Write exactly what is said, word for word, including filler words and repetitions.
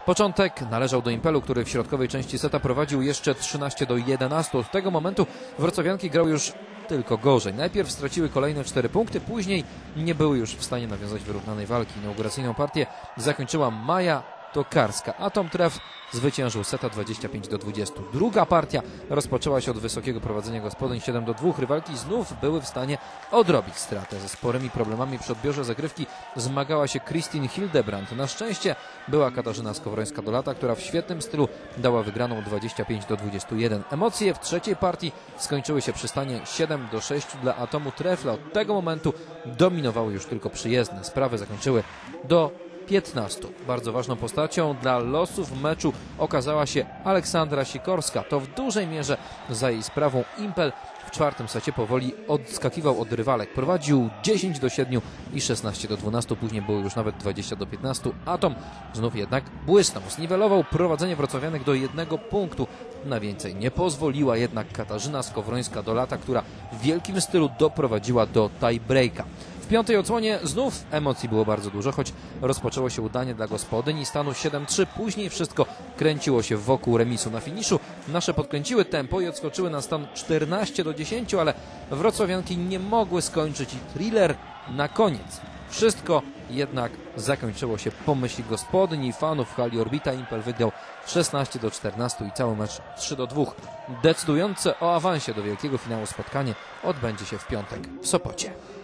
Początek należał do Impelu, który w środkowej części seta prowadził jeszcze trzynaście do jedenastu. Od tego momentu wrocławianki grały już tylko gorzej. Najpierw straciły kolejne cztery punkty, później nie były już w stanie nawiązać wyrównanej walki. Inauguracyjną partię zakończyła Maja Tokarska. Atom Tref zwyciężył seta dwadzieścia pięć do dwudziestu. Druga partia rozpoczęła się od wysokiego prowadzenia gospodyń siedem do dwóch. Rywalki znów były w stanie odrobić stratę. Ze sporymi problemami przy odbiorze zagrywki zmagała się Kristin Hildebrand. Na szczęście była Katarzyna Skowrońska-Dolata, która w świetnym stylu dała wygraną dwadzieścia pięć do dwudziestu jeden. Emocje w trzeciej partii skończyły się przy stanie siedem do sześciu dla Atomu Trefla. Od tego momentu dominowały już tylko przyjezdne. Sprawy zakończyły do piętnastu. Bardzo ważną postacią dla losów meczu okazała się Aleksandra Sikorska. To w dużej mierze za jej sprawą Impel w czwartym secie powoli odskakiwał od rywalek. Prowadził dziesięć do siedmiu i szesnaście do dwunastu. Później było już nawet dwadzieścia do piętnastu. Atom znów jednak błysnął. Zniwelował prowadzenie wrocławianek do jednego punktu. Na więcej nie pozwoliła jednak Katarzyna Skowrońska-Dolata, która w wielkim stylu doprowadziła do tiebreaka. W piątej odsłonie znów emocji było bardzo dużo, choć rozpoczęło się udanie dla gospodyń i stanu siedem trzy. Później wszystko kręciło się wokół remisu. Na finiszu nasze podkręciły tempo i odskoczyły na stan czternaście do dziesięciu, ale wrocławianki nie mogły skończyć i thriller na koniec. Wszystko jednak zakończyło się po myśli gospodyń i fanów w hali Orbita. Impel wygrał szesnaście do czternastu i cały mecz trzy do dwóch. Decydujące o awansie do wielkiego finału spotkanie odbędzie się w piątek w Sopocie.